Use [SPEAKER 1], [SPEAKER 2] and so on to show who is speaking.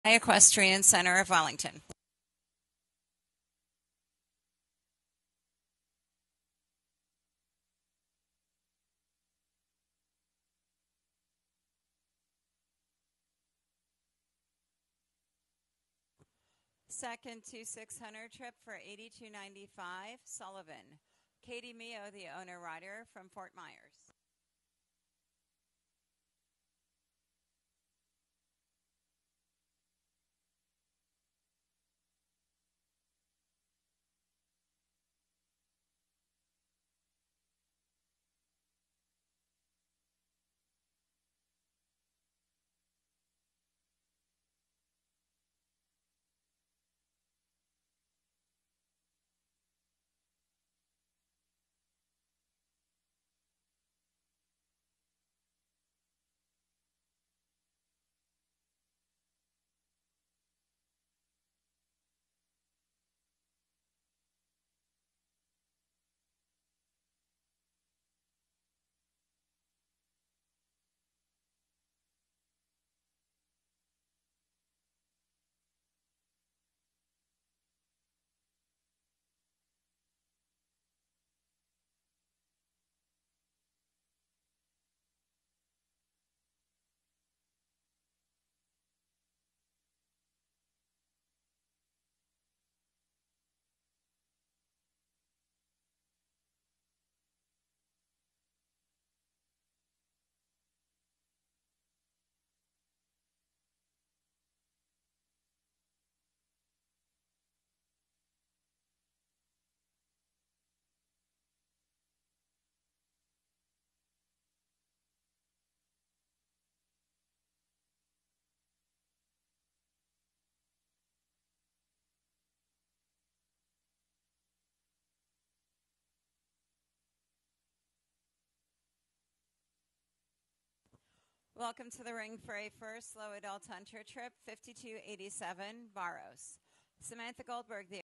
[SPEAKER 1] Equestrian Center of Wellington. Second 2600 trip for $82.95, Sullivan. Katie Mio, the owner rider from Fort Myers. Welcome to the ring for a first low adult hunter trip, 5287 Barros. Samantha Goldberg, the